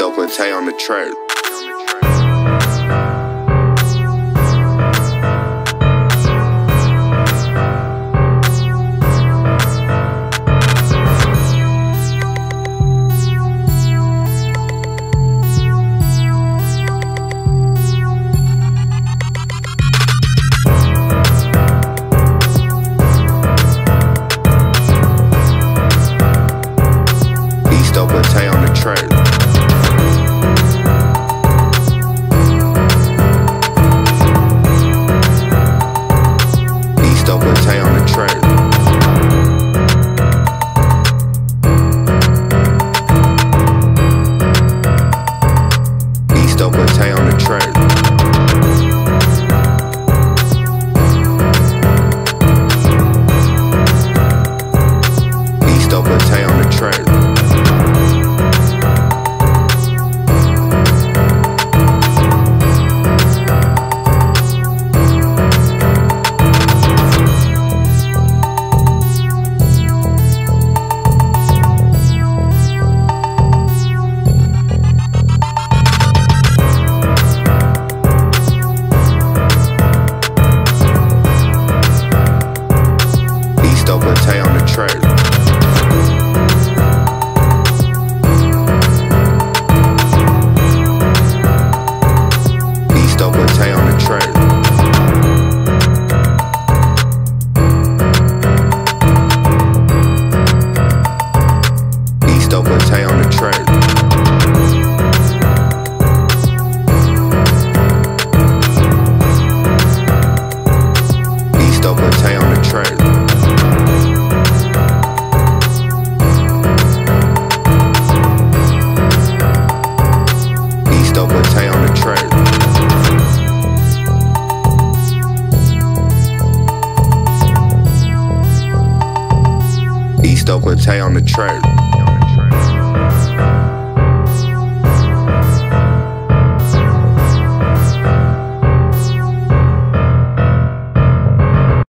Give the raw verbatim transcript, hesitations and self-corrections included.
East Oakland Tay on the track. East Oakland Tay on the track. East Oakland Tay on the track. East Oakland Tay on the track. East Oakland Tay on the track. East Oakland Tay on the track. East Oakland Tay on the track. East Oakland Tay on the track. East Oakland Tay on the track. East Oakland Tay on the track. East Oakland Tay on the track.